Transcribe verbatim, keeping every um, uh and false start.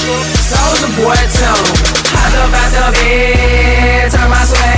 Soulja Boy tell 'em, hopped up out the bed, turn my swag